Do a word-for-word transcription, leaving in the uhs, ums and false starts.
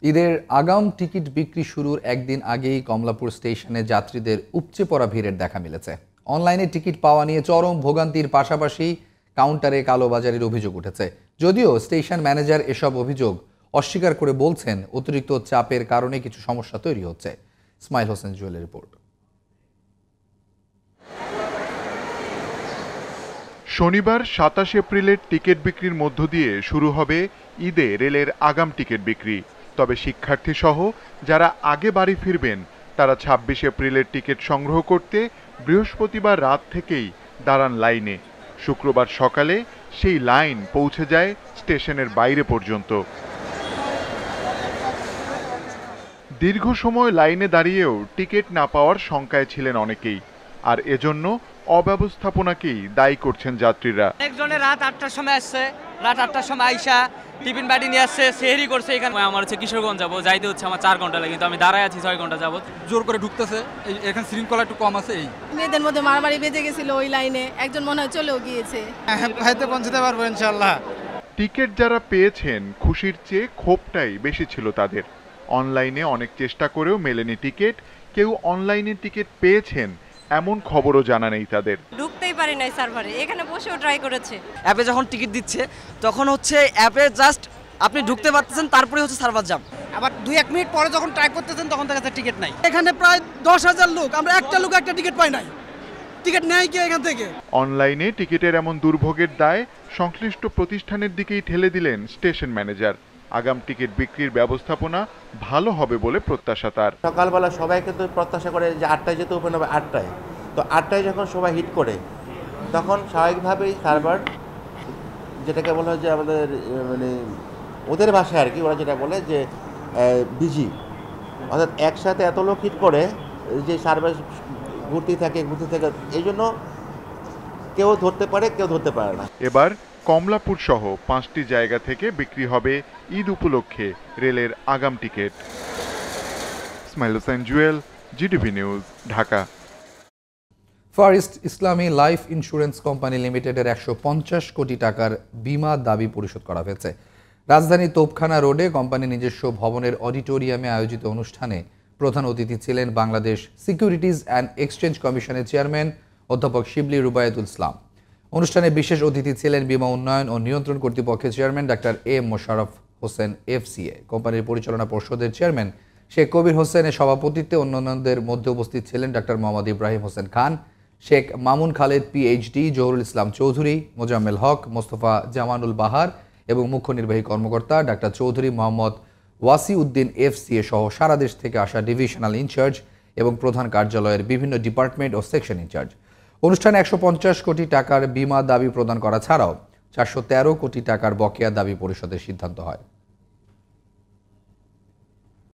ঈদের আগাম টিকিট বিক্রি শুরুর একদিন আগেই কমলাপুর স্টেশনে যাত্রীদের উপচে পড়া ভিড়ের দেখা মিলেছে। অনলাইনে টিকিট পাওয়া নিয়ে চরম ভোগান্তির পাশাপাশি কাউন্টারে কালোবাজারির অভিযোগ উঠেছে। যদিও স্টেশন ম্যানেজার এসব অভিযোগ অস্বীকার করে বলছেন অতিরিক্ত চাপের কারণে কিছু সমস্যা তৈরি হচ্ছে। ইসমাইল হোসেন জুয়েলের রিপোর্ট। শনিবার সাতাশ এপ্রিলের টিকিট বিক্রির মধ্য দিয়ে শুরু হবে ঈদে রেলের আগাম টিকিট বিক্রি। তবে শিক্ষার্থী সহ যারা আগে বাড়ি ফিরবেন তারা ছাব্বিশ এপ্রিলের টিকিট সংগ্রহ করতে বৃহস্পতিবার রাত থেকেই দাঁড়ান লাইনে। শুক্রবার সকালে সেই লাইন পৌঁছে যায় স্টেশনের বাইরে পর্যন্ত। দীর্ঘ সময় লাইনে দাঁড়িয়েও টিকিট না পাওয়ার শঙ্কায় ছিলেন অনেকেই, আর এজন্য অব্যবস্থাপনাকেই দায়ী করছেন যাত্রীরা। একজনের রাত আটটার সময় আসছে, রাত আটটার সময় আইসা টিফিন বাড়ি নিয়ে আসছে, সেহরি করছে। এখানে আমার হচ্ছে কিশোরগঞ্জ যাবো, যাইতে হচ্ছে আমার চার ঘন্টা লাগে, কিন্তু আমি দাঁড়ায় আছি ছয় ঘন্টা যাবো। জোর করে ঢুকতেছে, এখানে শৃঙ্খলা একটু কম আছে। এই মেয়েদের মধ্যে মারামারি বেজে গেছিল ওই লাইনে, একজন মনে হয় চলেও গিয়েছে। হাইতে পৌঁছতে পারবো ইনশাআল্লাহ। টিকিট যারা পেয়েছেন খুশির চেয়ে ক্ষোভটাই বেশি ছিল তাদের। অনলাইনে অনেক চেষ্টা করেও মেলেনি টিকিট। কেউ অনলাইনে টিকিট পেয়েছেন এমন খবরও জানা নেই তাদের। ঢুকতেই পারি নাই সার্ভারে, এখানে বসেও ট্রাই করেছে। অ্যাপে যখন টিকিট দিচ্ছে তখন হচ্ছে অ্যাপে জাস্ট আপনি ঢুকতে পারতেছেন, তারপরে হচ্ছে সার্ভার জাম। আবার দুই এক মিনিট পরে যখন ট্রাই করতেছেন তখন দেখা যাচ্ছে টিকিট নাই। এখানে প্রায় দশ হাজার লোক, আমরা একটা লোক একটা টিকিট পাই নাই। টিকিট নেয় কি এখান থেকে? অনলাইনে টিকিটের এমন দুর্ভোগের দায় সংশ্লিষ্ট প্রতিষ্ঠানের দিকেই ঠেলে দিলেন স্টেশন ম্যানেজার। আগাম টিকিট বিক্রির ব্যবস্থাপনা ভালো হবে বলে প্রত্যাশা তার। সকালবেলা সবাই কিন্তু প্রত্যাশা করে যে আটটায় যেতে ওপেন হবে, আটটায়। তো আটটায় যখন সবাই হিট করে তখন স্বাভাবিকভাবেই সার্ভার, যেটাকে বলা হয় যে আমাদের মানে ওদের ভাষায় আর কি, ওরা যেটা বলে যে বিজি, অর্থাৎ একসাথে এত লোক হিট করে যে সার্ভার ঘুরতে থাকে ঘুরতে থাকে, এই জন্য কেউ ধরতে পারে কেউ ধরতে পারে না। এবার কমলাপুর সহ পাঁচটি জায়গা থেকে বিক্রি হবে ঈদ উপলক্ষে রেলের আগাম ticket. Ismail Hossain Jewel, GTV news, Dhaka. Far East Islami life insurance company লিমিটেডের একশো পঞ্চাশ কোটি টাকার বিমা দাবি পরিশোধ করা হয়েছে। রাজধানী তোপখানা রোডে কোম্পানি নিজস্ব ভবনের অডিটোরিয়ামে আয়োজিত অনুষ্ঠানে প্রধান অতিথি ছিলেন বাংলাদেশ সিকিউরিটিজ অ্যান্ড এক্সচেঞ্জ কমিশনের চেয়ারম্যান অধ্যাপক শিবলি রুবায়েতুল ইসলাম। অনুষ্ঠানে বিশেষ অতিথি ছিলেন বিমা উন্নয়ন ও নিয়ন্ত্রণ কর্তৃপক্ষের chairman doctor A Mosharraf Hossain FCA, কোম্পানির পরিচালনা পর্ষদের চেয়ারম্যান শেখ কবির হোসেনের সভাপতিত্বে অন্যান্যদের মধ্যে উপস্থিত ছিলেন ডাক্তার মোহাম্মদ ইব্রাহিম হোসেন খান, শেখ মামুন খালেদ পিএইচডি, জহুরুল ইসলাম চৌধুরী, মোজাম্মেল হক, মোস্তফা জামানুল বাহার এবং মুখ্য নির্বাহী কর্মকর্তা ডাক্তার চৌধুরী মোহাম্মদ ওয়াসি উদ্দিন এফসিএ সহ সারা দেশ থেকে আসা ডিভিশনাল ইনচার্জ এবং প্রধান কার্যালয়ের বিভিন্ন ডিপার্টমেন্ট ও সেকশন ইনচার্জ। অনুষ্ঠানে একশো পঞ্চাশ কোটি টাকার বিমা দাবি প্রদান করা ছাড়াও চারশো তেরো কোটি টাকার বকেয়া দাবি পরিশোধের সিদ্ধান্ত হয়।